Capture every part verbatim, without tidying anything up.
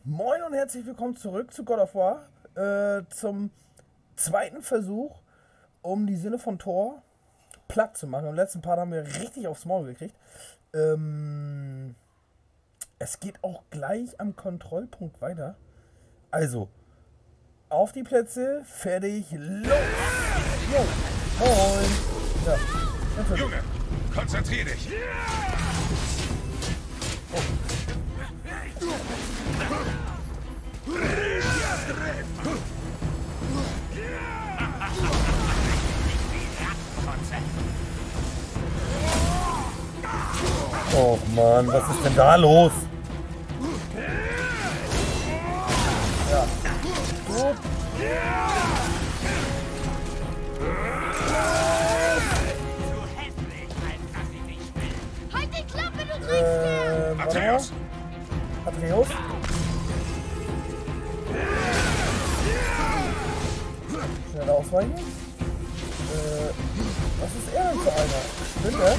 Moin und herzlich willkommen zurück zu God of War, äh, zum zweiten Versuch, um die Sinne von Thor platt zu machen. Im letzten Part haben wir richtig aufs Maul gekriegt. Ähm, es geht auch gleich am Kontrollpunkt weiter. Also, auf die Plätze, fertig, los! Jo, moin! Ja, natürlich. Junge, konzentrier dich! Oh. Oh Mann, was ist denn da los? Ja. Gut. Halt die Klappe, du Äh, Atreus! Atreus? Schnell ausweichen. Äh, was ist er denn für einer? Stimmt er?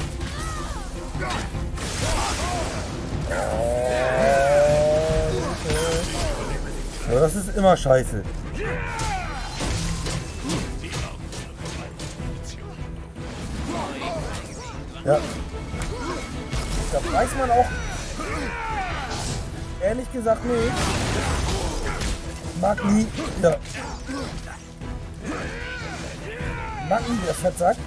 Oh, ja, das ist immer scheiße. Ja. Da weiß man auch ehrlich gesagt nicht. Mag nie. Ja. Mag nie, der Fettsack.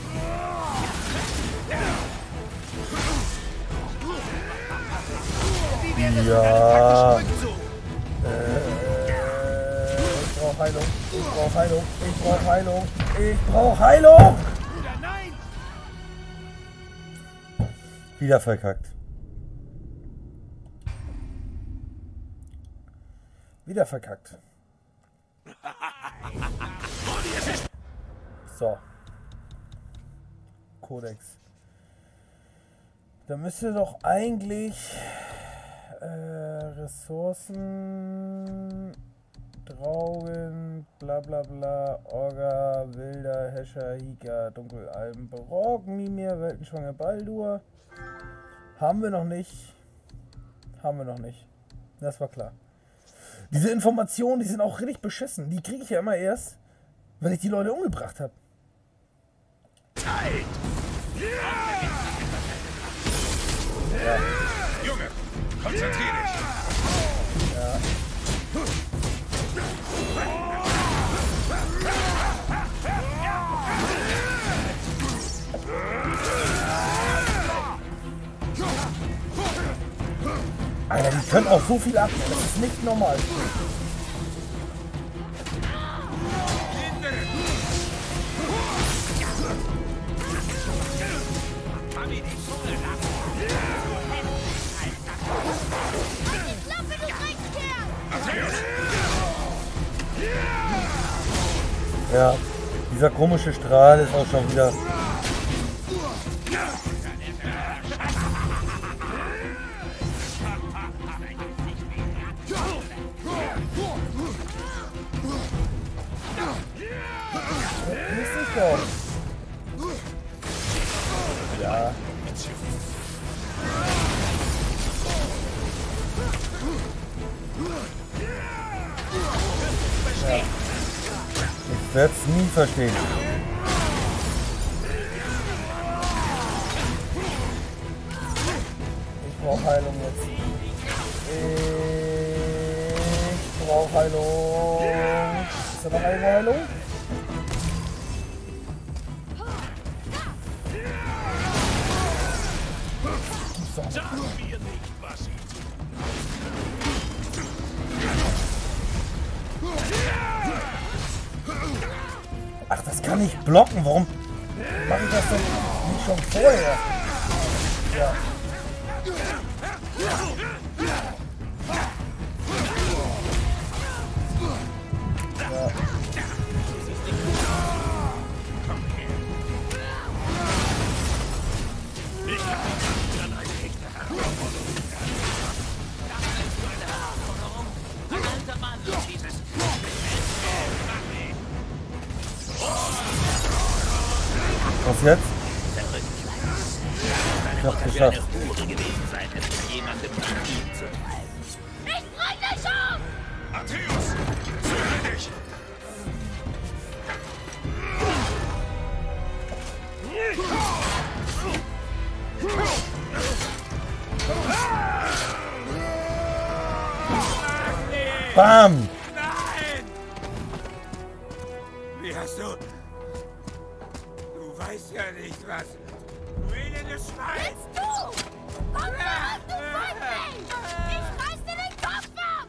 Ja. Äh, ich brauch Heilung. Ich brauch Heilung. Ich brauch Heilung. Ich brauch Heilung. Wieder verkackt. Wieder verkackt. So. Kodex. Da müsste doch eigentlich äh, Ressourcen, Draugen, bla bla bla, Orga, Wilder, Hescher, Hika, Dunkelalben, Barock, Mimir, Weltenschwanger, Baldur. Haben wir noch nicht. Haben wir noch nicht. Das war klar. Diese Informationen, die sind auch richtig beschissen. Die kriege ich ja immer erst, wenn ich die Leute umgebracht habe. Ja. Junge, konzentrier dich! Ja. Alter, die können auch so viel abnehmen. Das ist nicht normal. Ja, dieser komische Strahl ist auch schon wieder... Ja. Ja. Ich werde es nie verstehen. Ich brauche Heilung jetzt. Ich brauche Heilung. Ist da noch eine Heilung? Ach, das kann ich blocken. Warum mache ich das denn nicht schon vorher? Ja. Ja. Was jetzt? Ich hab's geschafft. Ich bring dich um! Bam! Nein! Wie hast du... Du weißt ja nicht was. Du elendes Schwein! Jetzt du! Komm her, du Feigling! Ich reiß dir den Kopf ab!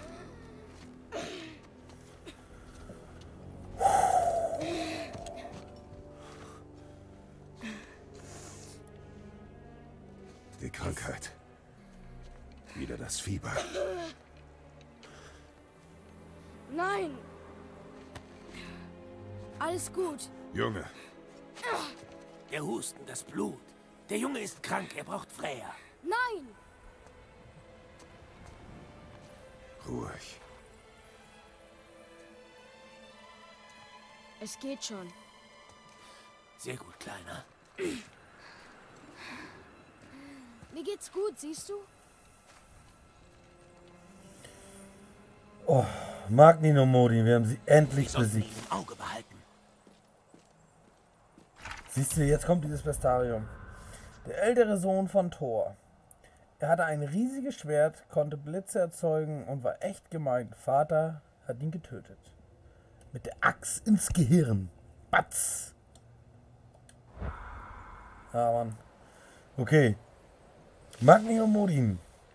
Die Krankheit. Wieder das Fieber. Nein! Alles gut. Junge, Der Husten, das Blut. Der Junge ist krank, er braucht Freya. Nein! ruhig. Es geht schon. Sehr gut, Kleiner. Mir geht's gut, siehst du? Oh, Magni und Modin, wir haben sie endlich Wir sollten ihn besiegt. im Auge behalten. Siehst du, jetzt kommt dieses Bestarium. Der ältere Sohn von Thor. Er hatte ein riesiges Schwert, konnte Blitze erzeugen und war echt gemein. Vater hat ihn getötet. Mit der Axt ins Gehirn. Batz! Ja, Mann. Okay. Magni und Modin.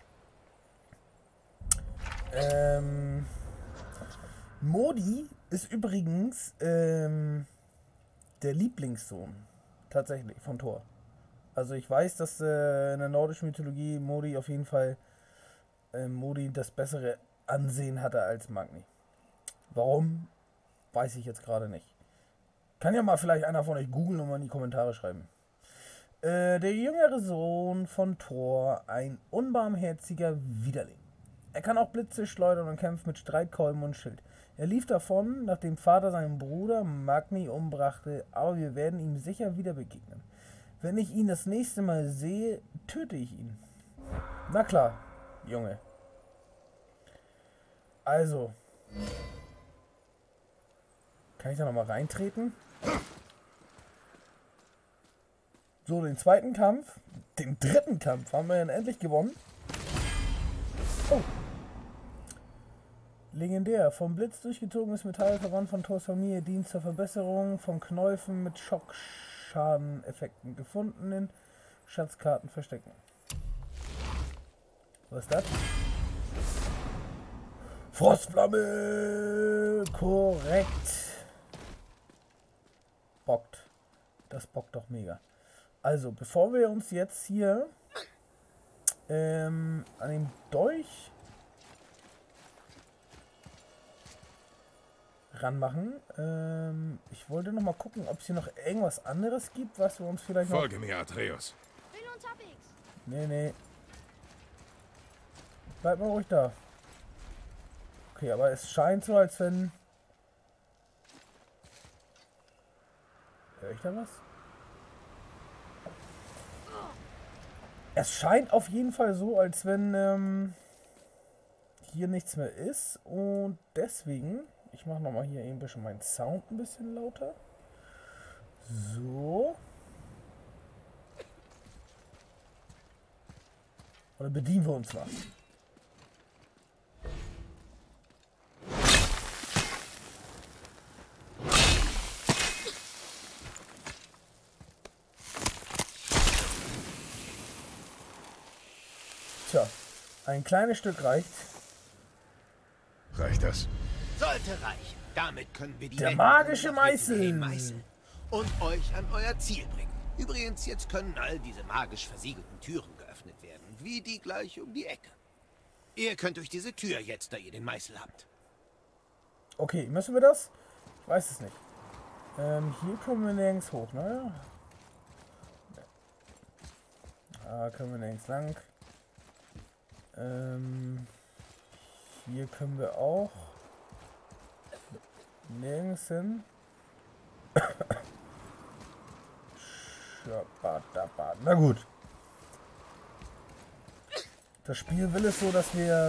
Ähm, Modi ist übrigens ähm, der Lieblingssohn. Tatsächlich, von Thor. Also ich weiß, dass äh, in der nordischen Mythologie Modi auf jeden Fall äh, Modi das bessere Ansehen hatte als Magni. Warum? Weiß ich jetzt gerade nicht. Kann ja mal vielleicht einer von euch googeln und mal in die Kommentare schreiben. Äh, der jüngere Sohn von Thor, ein unbarmherziger Widerling. Er kann auch Blitze schleudern und kämpft mit Streitkolben und Schild. Er lief davon, nachdem Vater seinen Bruder Magni umbrachte, aber wir werden ihm sicher wieder begegnen. Wenn ich ihn das nächste Mal sehe, töte ich ihn. Na klar, Junge. Also. Kann ich da nochmal reintreten? So, den zweiten Kampf, den dritten Kampf haben wir dann endlich gewonnen. Oh. Legendär. Vom Blitz durchgezogenes Metall, verwandt von Thors Familie, dient zur Verbesserung von Knäufen mit Schockschadeneffekten. Gefundenen Schatzkarten verstecken. Was ist das? Frostflamme! Korrekt. Bockt. Das bockt doch mega. Also, bevor wir uns jetzt hier ähm, an dem Dolch ranmachen, ähm, ich wollte noch mal gucken, ob es hier noch irgendwas anderes gibt, was wir uns vielleicht noch... folge mir, Atreus. Bin unterwegs. Nee, nee. Bleib mal ruhig da. Okay, aber es scheint so, als wenn... Hör ich da was? Es scheint auf jeden Fall so, als wenn ähm, hier nichts mehr ist. Und deswegen, ich mache nochmal hier ein bisschen meinen Sound ein bisschen lauter. So. Oder bedienen wir uns mal. Tja, ein kleines Stück reicht. Reicht das? Sollte reichen. Damit können wir die Der Wände magische wunderbar Meißel. meißeln und euch an euer Ziel bringen. Übrigens, jetzt können all diese magisch versiegelten Türen geöffnet werden, wie die gleich um die Ecke. Ihr könnt durch diese Tür jetzt, da ihr den Meißel habt. Okay, müssen wir das? Ich weiß es nicht. Ähm, hier kommen wir nirgends hoch, ne? Da können wir nirgends lang. Ähm, hier können wir auch nirgends hin. Na gut. Das Spiel will es so, dass wir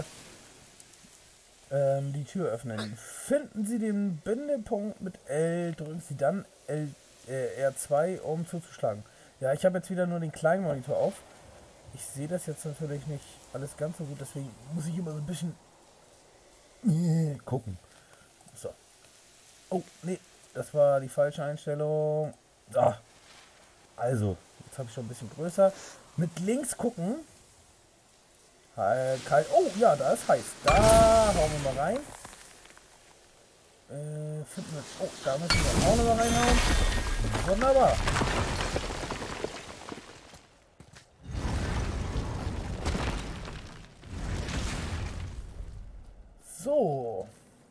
ähm, die Tür öffnen. Finden Sie den Bindepunkt mit L, drücken Sie dann L, äh, R zwei, um zuzuschlagen. Ja, ich habe jetzt wieder nur den kleinen Monitor auf. Ich sehe das jetzt natürlich nicht alles ganz so gut, deswegen muss ich immer so ein bisschen äh, gucken. So. Oh, nee, das war die falsche Einstellung. So. Also, jetzt habe ich schon ein bisschen größer. Mit links gucken. Kalt. Oh, ja, da ist heiß. Da hauen wir mal rein. Äh, finden wir. Oh, da müssen wir auch noch mal reinhauen. Wunderbar. So.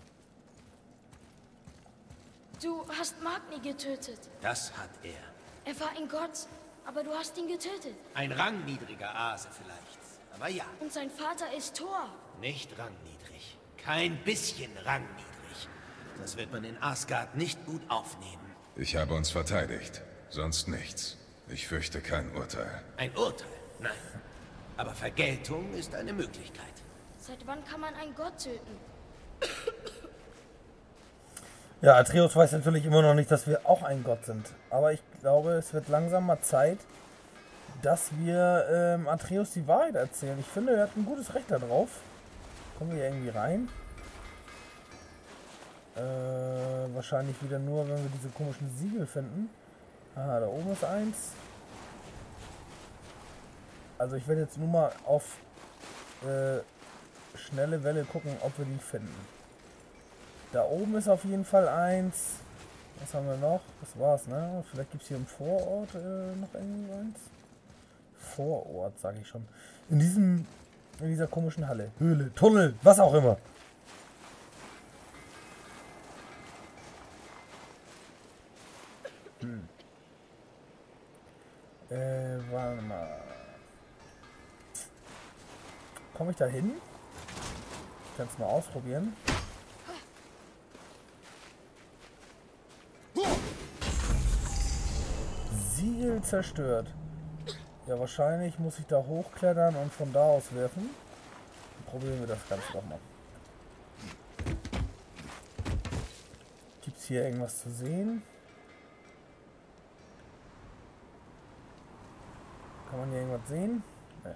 Du hast Magni getötet. Das hat er. Er war ein Gott, aber du hast ihn getötet. Ein rangniedriger Ase vielleicht. Aber ja, Und sein Vater ist Thor. nicht rangniedrig. Kein bisschen rangniedrig. Das wird man in Asgard nicht gut aufnehmen. Ich habe uns verteidigt. Sonst nichts. Ich fürchte kein Urteil. Ein Urteil? Nein. Aber Vergeltung ist eine Möglichkeit. Seit wann kann man einen Gott töten? Ja, Atreus weiß natürlich immer noch nicht, dass wir auch ein Gott sind. Aber ich glaube, es wird langsam mal Zeit, dass wir ähm, Atreus die Wahrheit erzählen. Ich finde, er hat ein gutes Recht darauf. Kommen wir hier irgendwie rein? Äh, wahrscheinlich wieder nur, wenn wir diese komischen Siegel finden. Ah, da oben ist eins. Also ich werde jetzt nur mal auf äh, schnelle Welle gucken, ob wir die finden. Da oben ist auf jeden Fall eins. Was haben wir noch? Das war's, ne? Vielleicht gibt es hier im Vorort äh, noch irgendwas. Vorort, sage ich schon. In diesem, in dieser komischen Halle. Höhle, Tunnel, was auch immer. Hm. Äh, warte mal. Komme ich da hin? Ich kann es mal ausprobieren. Siegel zerstört. Ja, wahrscheinlich muss ich da hochklettern und von da aus werfen. Dann probieren wir das Ganze doch mal. Gibt es hier irgendwas zu sehen? Kann man hier irgendwas sehen? Nee.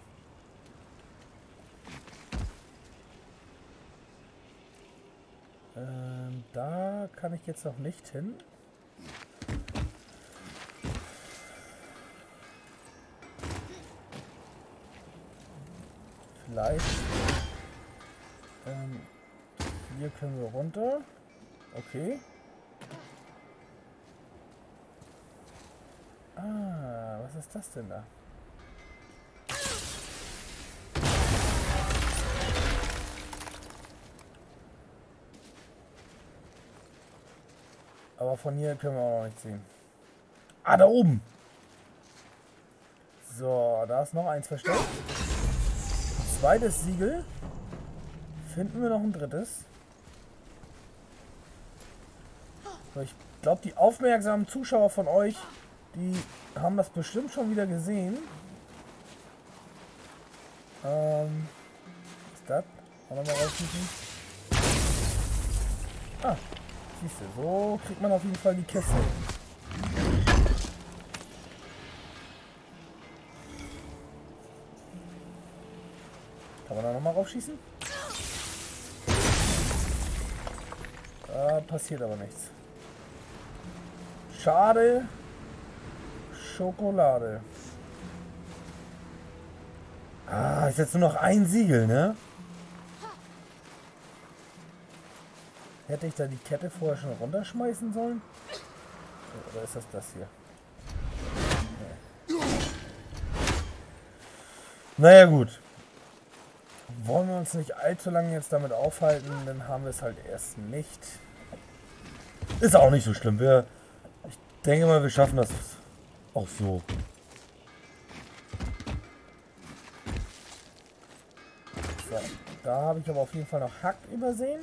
Ähm, da kann ich jetzt noch nicht hin. Vielleicht. Ähm, hier können wir runter. Okay. Ah, was ist das denn da? Aber von hier können wir auch noch nicht sehen. Ah, da oben! So, da ist noch eins versteckt. Zweites Siegel. Finden wir noch ein drittes? So, ich glaube, die aufmerksamen Zuschauer von euch, die haben das bestimmt schon wieder gesehen. Ähm, was ist das? Auch nochmal rausschießen. Ah, siehst du, so kriegt man auf jeden Fall die Kiste. Kann man da nochmal raufschießen? Da passiert aber nichts. Schade. Schokolade. Ah, ist jetzt nur noch ein Siegel, ne? Hätte ich da die Kette vorher schon runterschmeißen sollen? Oder ist das das hier? Nee. Naja, gut. Wollen wir uns nicht allzu lange jetzt damit aufhalten, dann haben wir es halt erst nicht. Ist auch nicht so schlimm. Wir, ich denke mal, wir schaffen das auch so. So, da habe ich aber auf jeden Fall noch Hack übersehen.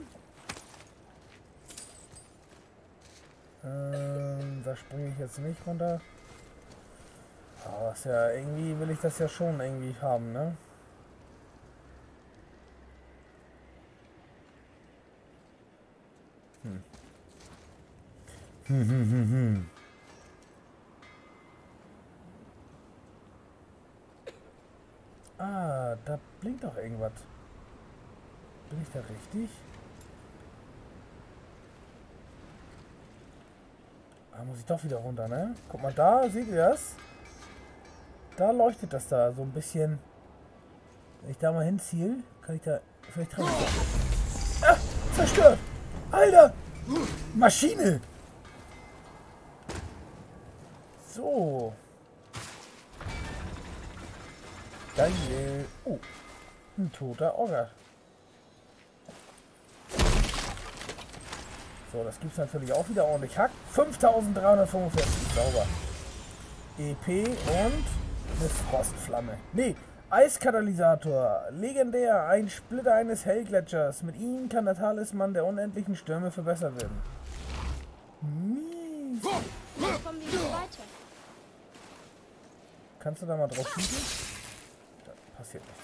Ähm, da springe ich jetzt nicht runter. Aber das ist ja, irgendwie will ich das ja schon irgendwie haben, ne? Hm. Hm, hm, hm, hm. Ah, da, da blinkt doch irgendwas. Bin ich da richtig? Da muss ich doch wieder runter, ne? Guck mal, da, seht ihr das? Da leuchtet das da so ein bisschen. Wenn ich da mal hinziele, kann ich da vielleicht treffen. Ah, zerstört! Alter! Maschine! So. Geil. Oh, ein toter Ogger. So, das gibt es natürlich auch wieder ordentlich Hack. fünftausenddreihundertfünfundvierzig, sauber. E P und eine Frostflamme. Nee, Eiskatalysator. Legendär, ein Splitter eines Hellgletschers. Mit ihm kann der Talisman der unendlichen Stürme verbessert werden. Mies. Jetzt kommen wir nicht weiter. Kannst du da mal drauf schießen? Da passiert nichts.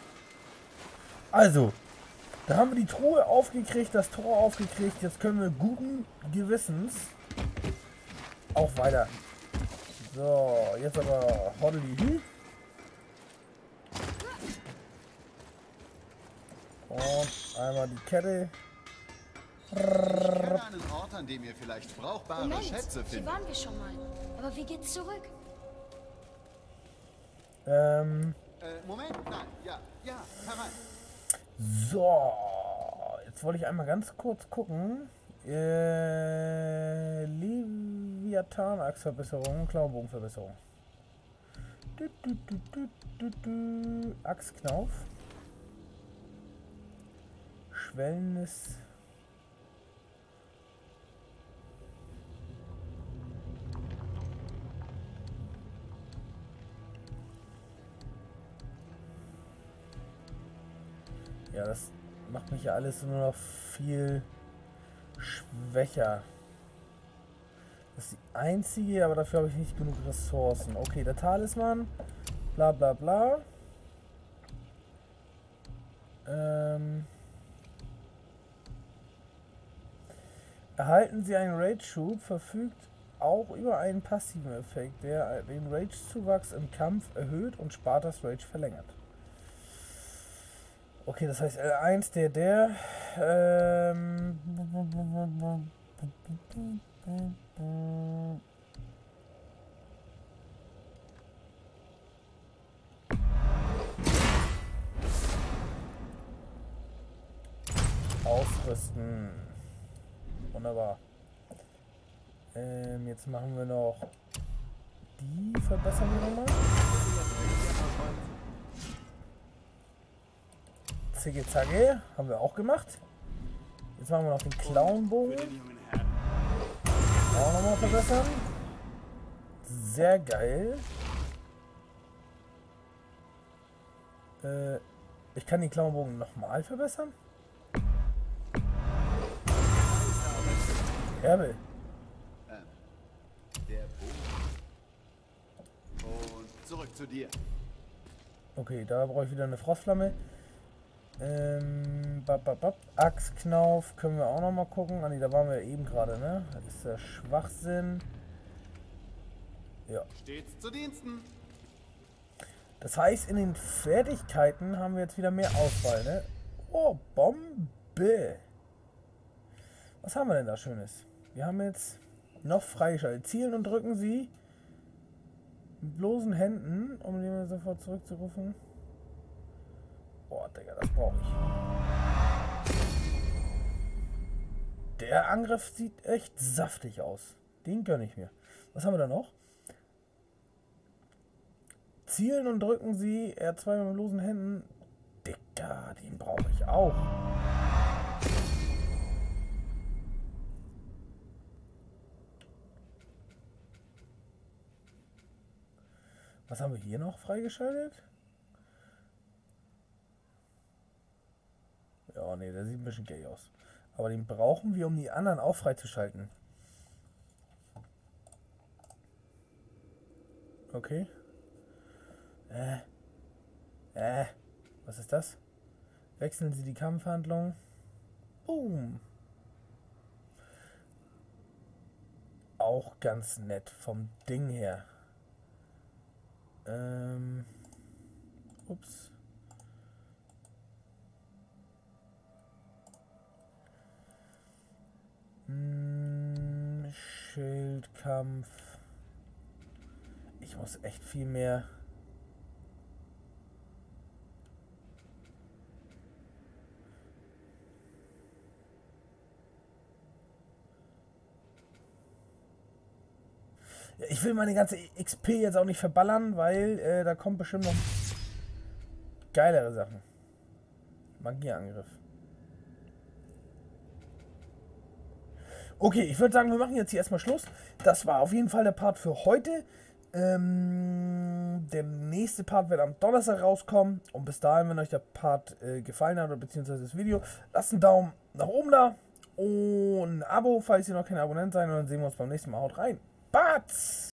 Also, da haben wir die Truhe aufgekriegt, das Tor aufgekriegt. Jetzt können wir guten Gewissens auch weiter. So, jetzt aber Hoddly Hü. Und einmal die Kette. Ich kenne einen Ort, an dem ihr vielleicht brauchbare Moment, Schätze hier findet. waren wir schon mal. Aber wie geht's zurück? Ähm, Äh, Moment, nein, ja, ja, herein. so, jetzt wollte ich einmal ganz kurz gucken. Äh, Leviathan-Achsverbesserung, Klauenbogenverbesserung. Du, du, du, du, du, du. Achsknauf. Schwellendes. Ja, das macht mich ja alles nur noch viel schwächer. Das ist die einzige, aber dafür habe ich nicht genug Ressourcen. Okay, der Talisman. Bla bla bla. Ähm. Erhalten Sie einen Rage-Schub, verfügt auch über einen passiven Effekt, der den Rage-Zuwachs im Kampf erhöht und Spartas Rage verlängert. Okay, das heißt L eins, der, der. Ähm. Ausrüsten. Wunderbar. Ähm, jetzt machen wir noch die verbessern wir nochmal. Zicke Zacke, haben wir auch gemacht. Jetzt machen wir noch den Klauenbogen. Auch nochmal verbessern. Sehr geil. Äh, ich kann den Klauenbogen nochmal verbessern. Herbel. Ähm, der Bogen. Und zurück zu dir. Okay, da brauche ich wieder eine Frostflamme. Ähm, bap, bap, bap. Axtknauf können wir auch noch mal gucken. Ah, nee, da waren wir eben gerade, ne? Das ist der Schwachsinn. Ja. Stets zu Diensten. Das heißt, in den Fertigkeiten haben wir jetzt wieder mehr Auswahl, ne? Oh, Bombe! Was haben wir denn da Schönes? Wir haben jetzt noch freigeschaltet. Zielen und drücken Sie mit bloßen Händen, um den sofort zurückzurufen. Boah, Digga, das brauche ich. Der Angriff sieht echt saftig aus. Den gönne ich mir. Was haben wir da noch? Zielen und drücken Sie R zwei mit bloßen Händen. Digga, den brauche ich auch. Was haben wir hier noch freigeschaltet? Ja, nee, der sieht ein bisschen gay aus. Aber den brauchen wir, um die anderen auch freizuschalten. Okay. Äh. Äh. Was ist das? Wechseln Sie die Kampfhandlung. Boom. Auch ganz nett vom Ding her. Ähm. Ups. Schildkampf. Ich muss echt viel mehr... Ja, ich will meine ganze X P jetzt auch nicht verballern, weil äh, da kommt bestimmt noch geilere Sachen. Magieangriff. Okay, ich würde sagen, wir machen jetzt hier erstmal Schluss. Das war auf jeden Fall der Part für heute. Ähm, der nächste Part wird am Donnerstag rauskommen. Und bis dahin, wenn euch der Part äh, gefallen hat, oder beziehungsweise das Video, lasst einen Daumen nach oben da. Und ein Abo, falls ihr noch kein Abonnent seid. Und dann sehen wir uns beim nächsten Mal. Haut rein. Batz!